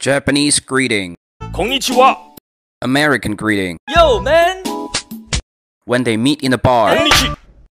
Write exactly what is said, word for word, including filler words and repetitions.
Japanese greeting. こんにちは。 American greeting. Yo, man. When they meet in a bar. こんにち